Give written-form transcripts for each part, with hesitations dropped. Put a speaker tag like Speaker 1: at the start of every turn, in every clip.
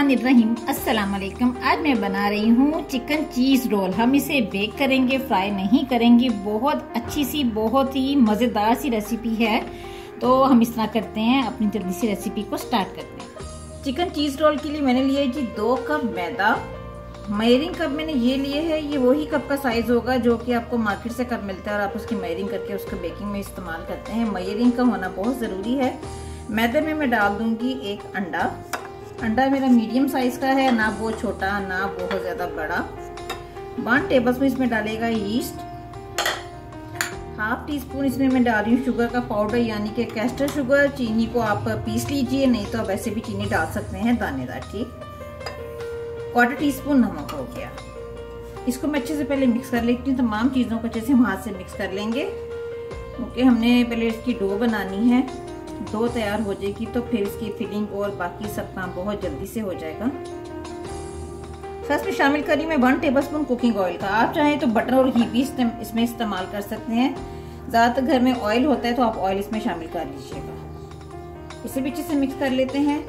Speaker 1: बिस्मिल्लाहिर्रहमानिर्रहीम। अस्सलाम वालेकुम। आज मैं बना रही हूँ चिकन चीज़ रोल। हम इसे बेक करेंगे, फ्राई नहीं करेंगे। बहुत अच्छी सी, बहुत ही मज़ेदार सी रेसिपी है। तो हम इस तरह करते हैं, अपनी जल्दी से रेसिपी को स्टार्ट करते हैं। चिकन चीज़ रोल के लिए मैंने लिया जी 2 कप मैदा। मेजरिंग कप मैंने ये लिए है, ये वही कप का साइज़ होगा जो कि आपको मार्केट से कप मिलता है और आप उसकी मेजरिंग करके उसको बेकिंग में इस्तेमाल करते हैं। मेजरिंग का होना बहुत ज़रूरी है। मैदे में मैं डाल दूंगी एक अंडा। अंडा मेरा मीडियम साइज का है, ना बहुत छोटा ना बहुत ज़्यादा बड़ा। 1 टेबलस्पून इसमें डालेगा यीस्ट। 1/2 टीस्पून इसमें मैं डाल रही हूँ शुगर का पाउडर, यानी कि कैस्टर शुगर। चीनी को आप पीस लीजिए, नहीं तो आप ऐसे भी चीनी डाल सकते हैं दानेदार, ठीक। 1/4 टीस्पून नमक हो गया। इसको मैं अच्छे से पहले मिक्स कर लेती हूँ। तमाम चीज़ों को अच्छे से हम हाथ से मिक्स कर लेंगे। ओके, हमने पहले इसकी डो बनानी है। डो तैयार हो जाएगी तो फिर इसकी फिलिंग और बाकी सब काम बहुत जल्दी से हो जाएगा। फर्स्ट में शामिल करी मैं 1 टेबलस्पून कुकिंग ऑयल का। आप चाहें तो बटर और घी भी इसमें इस्तेमाल कर सकते हैं। ज़्यादातर घर में ऑयल होता है तो आप ऑयल इसमें शामिल कर लीजिएगा। इसे भी अच्छे से मिक्स कर लेते हैं।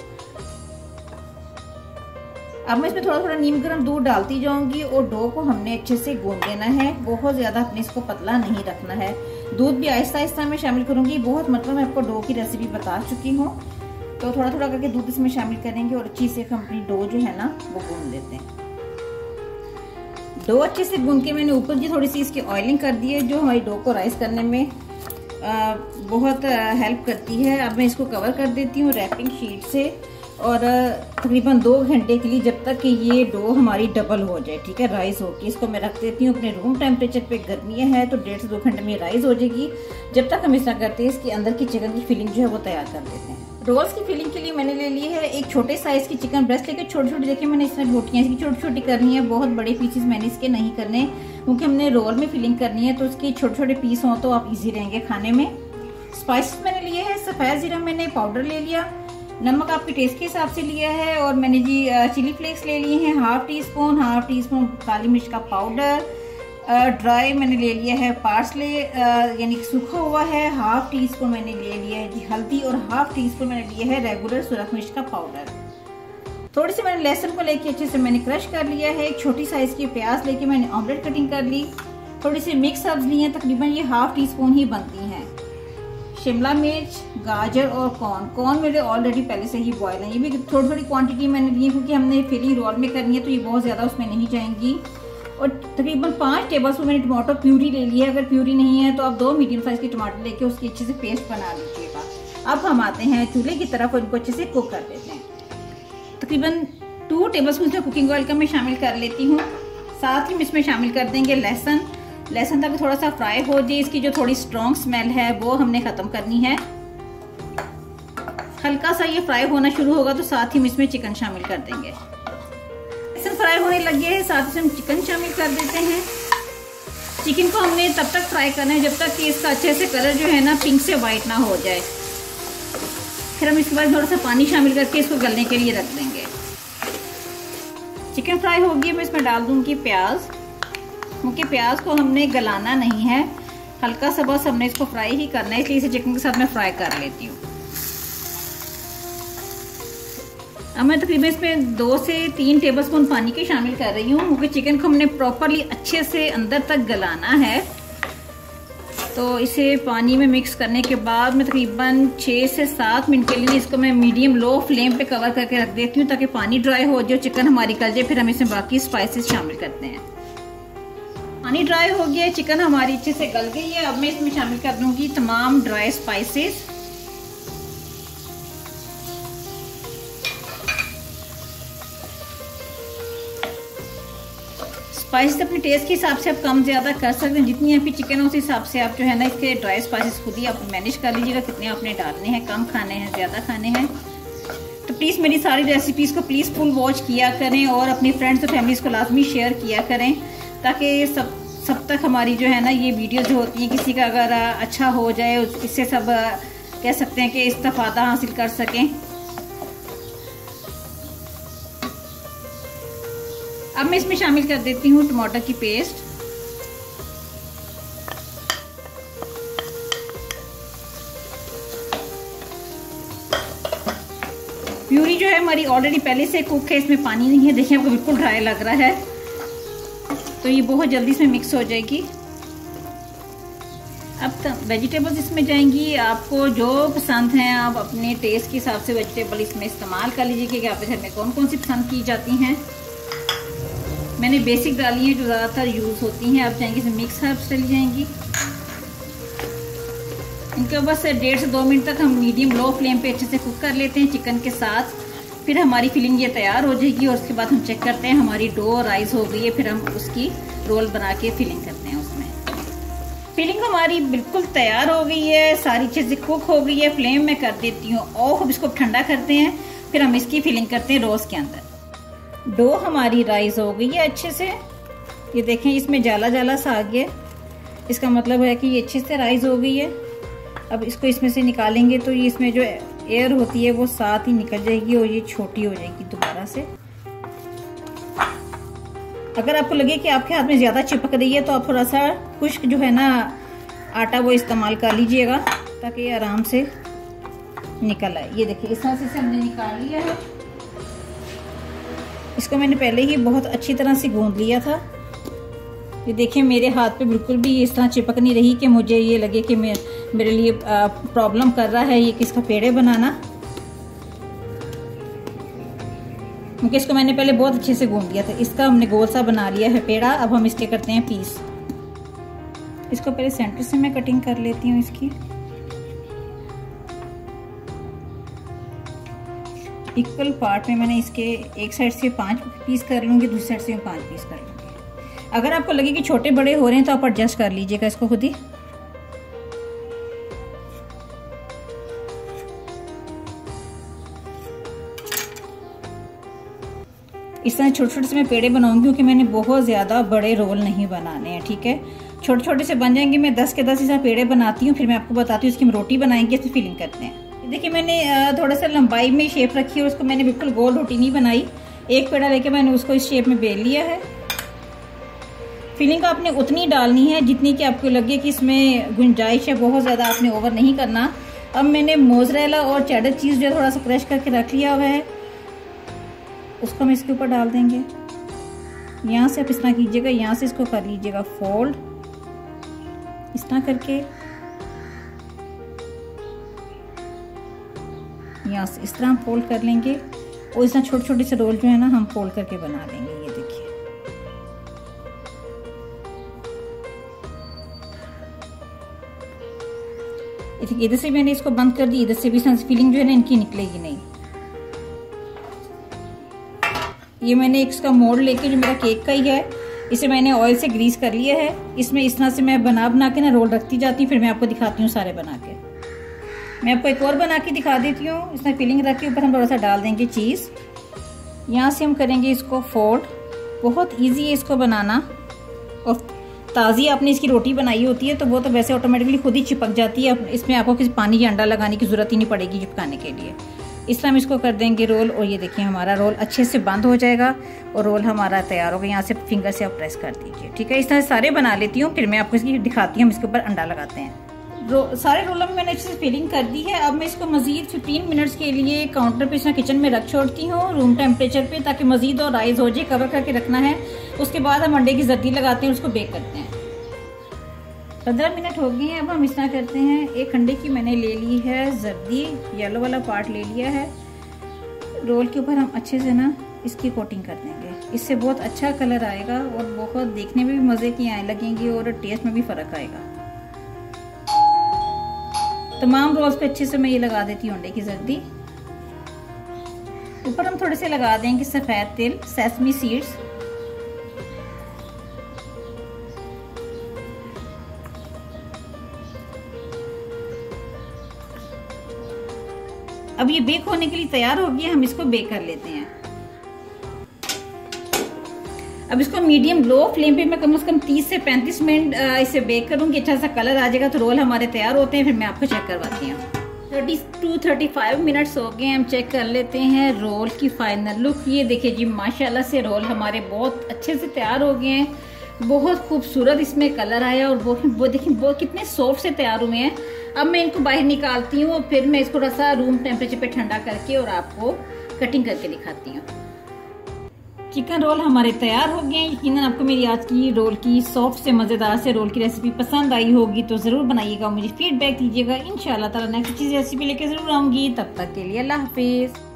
Speaker 1: अब मैं इसमें थोड़ा थोड़ा नीम गर्म दूध डालती जाऊंगी और डो को हमने अच्छे से गूंद लेना है। बहुत ज़्यादा अपने इसको पतला नहीं रखना है। दूध भी आहिस्ता आहिस्ता मैं शामिल करूंगी। बहुत मतलब मैं आपको डो की रेसिपी बता चुकी हूँ, तो थोड़ा थोड़ा करके दूध इसमें शामिल करेंगे और अच्छी से अपनी डो जो है ना वो गूंद लेते हैं। डो अच्छे से गूंद के मैंने ऊपर की थोड़ी सी इसकी ऑयलिंग कर दी है, जो हमारी डो को राइस करने में बहुत हेल्प करती है। अब मैं इसको कवर कर देती हूँ रैपिंग शीट से और तकरीबन 2 घंटे के लिए, जब तक कि ये डो हमारी डबल हो जाए, ठीक है, राइस होगी। इसको मैं रख देती हूँ अपने रूम टेम्परेचर पे। गर्मियाँ है तो 1.5 से 2 घंटे में राइस हो जाएगी। जब तक हम ऐसा करते हैं, इसके अंदर की चिकन की फिलिंग जो है वो तैयार कर देते हैं। रोल्स की फिलिंग के लिए मैंने ले ली है एक छोटे साइज की चिकन ब्रेस्ट लेके छोटी छोटी, देखिए मैंने इसमें रोटियाँ इसकी छोटी छोटी करनी है। बहुत बड़े पीसेस मैंने इसके नहीं करने, क्योंकि हमने रोल में फिलिंग करनी है तो उसके छोटे छोटे पीस हों तो आप इजी रहेंगे खाने में। स्पाइसेस मैंने लिए है, सफ़ेद जीरा मैंने पाउडर ले लिया, नमक आपके टेस्ट के हिसाब से लिया है, और मैंने जी चिली फ्लेक्स ले लिए हैं 1/2 टीस्पून काली मिर्च का पाउडर। ड्राई मैंने ले लिया है पार्सले, यानी कि सूखा हुआ है। 1/2 टीस्पून मैंने ले लिया है जी हल्दी, और 1/2 टीस्पून मैंने लिया है रेगुलर सुरख मिर्च का पाउडर। थोड़ी सी मैंने लहसुन को लेके अच्छे से मैंने क्रश कर लिया है। एक छोटी साइज की प्याज लेके मैंने ऑमलेट कटिंग कर ली। थोड़ी सी मिक्स हर्ब्स ली हैं, तकरीबन ये 1/2 टीस्पून ही बनती हैं। शिमला मिर्च, गाजर और कॉर्न मेरे ऑलरेडी पहले से ही बॉयल हैं। ये भी थोड़ी थोड़ी क्वांटिटी मैंने ली है, क्योंकि हमने फिलिंग रोल में करनी है तो ये बहुत ज़्यादा उसमें नहीं जाएंगी। और तकरीबन 5 टेबलस्पून मैंने टमाटो प्यूरी ले ली है। अगर प्यूरी नहीं है तो आप 2 मीडियम साइज के टमाटर लेके उसकी अच्छे से पेस्ट बना लीजिएगा। अब हम आते हैं चूल्हे की तरफ और इनको अच्छे से कुक कर देते हैं। तकरीबन 2 टेबलस्पून कुकिंग ऑयल का मैं शामिल कर लेती हूँ। साथ ही इसमें शामिल कर देंगे लहसुन तक थोड़ा सा फ्राई हो जाए। इसकी जो थोड़ी स्ट्रॉन्ग स्मेल है वो हमने खत्म करनी है। हल्का सा ये फ्राई होना शुरू होगा तो साथ ही इसमें चिकन शामिल कर देंगे। लहसुन फ्राई होने लगे है, साथ ही हम चिकन शामिल कर देते हैं। चिकन को हमने तब तक फ्राई करना है जब तक कि इसका अच्छे से कलर जो है ना पिंक से वाइट ना हो जाए। फिर हम इसके बाद थोड़ा सा पानी शामिल करके इसको गलने के लिए रख देंगे। चिकन फ्राई हो गई, मैं इसमें डाल दूंगी प्याज, क्योंकि प्याज को हमने गलाना नहीं है, हल्का सा बस हमने इसको फ्राई ही करना है, इसलिए इसे चिकन के साथ मैं फ्राई कर लेती हूँ। अब मैं तकरीबन इसमें 2 से 3 टेबलस्पून पानी के शामिल कर रही हूँ, क्योंकि चिकन को हमने प्रॉपरली अच्छे से अंदर तक गलाना है। तो इसे पानी में मिक्स करने के बाद मैं तकरीबन 6 से 7 मिनट के लिए इसको मैं मीडियम लो फ्लेम पे कवर करके रख देती हूँ, ताकि पानी ड्राई हो जाए, चिकन हमारी गल जाए। फिर हम इसमें बाकी स्पाइसेस शामिल करते हैं। पानी ड्राई हो गया, चिकन हमारी अच्छे से गल गई है। अब मैं इसमें शामिल कर दूंगी तमाम ड्राई स्पाइसेस। स्पाइसेस अपने टेस्ट के हिसाब से आप कम ज़्यादा कर सकते हैं। जितनी आपकी चिकन हो उस हिसाब से आप जो है ना इसके ड्राई स्पाइसेस खुद ही आप मैनेज कर लीजिएगा, कितने आपने डालने हैं, कम खाने हैं ज़्यादा खाने हैं। तो प्लीज़ मेरी सारी रेसिपीज़ को प्लीज़ फुल वॉच किया करें और अपनी फ्रेंड्स और फैमिलीज़ को लाजमी शेयर किया करें, ताकि सब तक हमारी जो है ना ये वीडियो जो होती है किसी का अगर अच्छा हो जाए, इससे सब कह सकते हैं कि इस्तेफादा हासिल कर सकें। अब मैं इसमें शामिल कर देती हूँ टमाटर की पेस्ट। प्यूरी जो है हमारी ऑलरेडी पहले से कुक है, इसमें पानी नहीं है। देखिए आपको बिल्कुल ड्राई लग रहा है, तो ये बहुत जल्दी इसमें मिक्स हो जाएगी। अब वेजिटेबल्स इसमें जाएंगी। आपको जो पसंद हैं आप अपने टेस्ट के हिसाब से वेजिटेबल इसमें इस्तेमाल कर लीजिए कि आपके घर में कौन कौन सी पसंद की जाती हैं। मैंने बेसिक डाली हैं जो ज़्यादातर यूज़ होती हैं। आप चाहेंगे इसमें मिक्स हर्ब्स चली जाएंगी। इनको बस 1.5 से 2 मिनट तक हम मीडियम लो फ्लेम पे अच्छे से कुक कर लेते हैं चिकन के साथ। फिर हमारी फिलिंग ये तैयार हो जाएगी और उसके बाद हम चेक करते हैं हमारी डो राइस हो गई है। फिर हम उसकी रोल बना के फिलिंग करते हैं। उसमें फिलिंग हमारी बिल्कुल तैयार हो गई है, सारी चीज़ें कुक हो गई है। फ्लेम में कर देती हूँ ऑफ। अब इसको ठंडा करते हैं, फिर हम इसकी फिलिंग करते हैं रोल्स के अंदर। डो हमारी राइस हो गई है अच्छे से। ये देखें इसमें जाला जाला सा आ गया, इसका मतलब है कि ये अच्छे से राइस हो गई है। अब इसको इसमें से निकालेंगे तो ये इसमें जो एयर होती है वो साथ ही निकल जाएगी और ये छोटी हो जाएगी दोबारा से। अगर आपको लगे कि आपके हाथ में ज़्यादा चिपक रही है तो आप थोड़ा सा खुश्क जो है ना आटा वो इस्तेमाल कर लीजिएगा ताकि ये आराम से निकल आए। ये देखिए इस तरह से हमने निकाल लिया है। इसको मैंने पहले ही बहुत अच्छी तरह से गूंद लिया था। ये देखिए मेरे हाथ पे बिल्कुल भी इस तरह चिपक नहीं रही कि मुझे ये लगे कि मेरे लिए प्रॉब्लम कर रहा है ये किसका पेड़े बनाना, क्योंकि इसको मैंने पहले बहुत अच्छे से गूंद लिया था। इसका हमने गोल सा बना लिया है पेड़ा। अब हम इसके करते हैं पीस। इसको पहले सेंटर से मैं कटिंग कर लेती हूँ इसकी। इक्वल पार्ट में मैंने इसके एक साइड से 5 पीस कर लूंगी, दूसरी साइड से 5 पीस कर लूंगी। अगर आपको लगे कि छोटे बड़े हो रहे हैं तो आप एडजस्ट कर लीजिएगा इसको खुद ही। इस तरह छोटे छोटे से मैं पेड़े बनाऊंगी क्योंकि मैंने बहुत ज़्यादा बड़े रोल नहीं बनाने हैं, ठीक है। छोटे छोटे से बन जाएंगे। मैं 10 के 10 ऐसा पेड़े बनाती हूँ, फिर मैं आपको बताती हूँ इसकी हम रोटी बनाएंगे, इसमें फिलिंग करते हैं। देखिए मैंने थोड़ा सा लंबाई में शेप रखी है, उसको मैंने बिल्कुल गोल रोटी नहीं बनाई। एक पेड़ा लेके मैंने उसको इस शेप में बेल लिया है। फिलिंग आपने उतनी डालनी है जितनी कि आपको लगे कि इसमें गुंजाइश है, बहुत ज़्यादा आपने ओवर नहीं करना। अब मैंने मोज़रेला और चेडर चीज़ जो थोड़ा सा क्रश करके रख लिया हुआ है, उसको हम इसके ऊपर डाल देंगे। यहाँ से आप इस तरह कीजिएगा, यहाँ से इसको कर लीजिएगा फोल्ड, इस तरह करके यहाँ से इस तरह हम फोल्ड कर लेंगे और इस तरह छोटे छोटे से रोल जो है ना हम फोल्ड करके बना लेंगे। ये देखिए इधर से मैंने इसको बंद कर दी, इधर से भी फिलिंग जो है ना इनकी निकलेगी नहीं। ये मैंने इसका मोल्ड लेके जो मेरा केक का ही है, इसे मैंने ऑयल से ग्रीस कर लिया है। इसमें इस तरह से मैं बना के ना रोल रखती जाती हूँ, फिर मैं आपको दिखाती हूँ सारे बना के। मैं आपको एक और बना के दिखा देती हूँ। इसमें फिलिंग रख के ऊपर हम थोड़ा सा डाल देंगे चीज़। यहाँ से हम करेंगे इसको फोल्ड। बहुत ईजी है इसको बनाना, और ताज़ी आपने इसकी रोटी बनाई होती है तो वो तो वैसे ऑटोमेटिकली खुद ही चिपक जाती है। इसमें आपको किसी पानी या अंडा लगाने की ज़रूरत ही नहीं पड़ेगी चिपकाने के लिए। इस तरह हम इसको कर देंगे रोल, और ये देखिए हमारा रोल अच्छे से बंद हो जाएगा और रोल हमारा तैयार हो गया। यहाँ से फिंगर से आप प्रेस कर दीजिए, ठीक है। इस तरह सारे बना लेती हूँ, फिर मैं आपको इसकी दिखाती हूँ। हम इसके ऊपर अंडा लगाते हैं। सारे रोलों में मैंने अच्छे से फिलिंग कर दी है। अब मैं इसको मज़ीद 15 मिनट्स के लिए काउंटर पे इसमें किचन में रख छोड़ती हूँ रूम टेम्परेचर पे, ताकि मज़ीद और राइस हो जाए। कवर करके रखना है। उसके बाद हम अंडे की जर्दी लगाते हैं, उसको बेक करते हैं। 15 मिनट हो गए हैं। अब हम इस तरह करते हैं, एक अंडे की मैंने ले ली है जर्दी, येलो वाला पार्ट ले लिया है। रोल के ऊपर हम अच्छे से ना इसकी कोटिंग कर देंगे। इससे बहुत अच्छा कलर आएगा और बहुत देखने में भी मज़े की आने लगेंगी और टेस्ट में भी फ़र्क आएगा। तमाम रोल्स पे अच्छे से मैं ये लगा देती हूँ अंडे की जर्दी। ऊपर हम थोड़े से लगा देंगे सफ़ेद तिल, सेसमी सीड्स। अब ये बेक होने के लिए तैयार हो गया। हम इसको बेक कर लेते हैं। अब इसको मीडियम लो फ्लेम पे मैं कम से कम 30 से 35 मिनट इसे बेक करूंगी। अच्छा सा कलर आ जाएगा तो रोल हमारे तैयार होते हैं। फिर मैं आपको चेक करवाती हूँ। 30 to 35 मिनट्स हो गए। हम चेक कर लेते हैं रोल की फाइनल लुक। ये देखिए जी, माशाल्लाह से रोल हमारे बहुत अच्छे से तैयार हो गए हैं। बहुत खूबसूरत इसमें कलर आया और वो देखिए वो कितने सॉफ्ट से तैयार हुए हैं। अब मैं इनको बाहर निकालती हूँ और फिर मैं इसको थोड़ा सा रूम टेम्परेचर पे ठंडा करके और आपको कटिंग करके दिखाती हूँ। चिकन रोल हमारे तैयार हो गए। यकीनन आपको मेरी आज की रोल की सॉफ्ट से मजेदार से रोल की रेसिपी पसंद आई होगी, तो जरूर बनाइएगा, मुझे फीडबैक दीजिएगा। इंशाल्लाह ताला नेक्स्ट चीज रेसिपी लेके जरूर आऊंगी। तब तक के लिए अल्लाह हाफिज।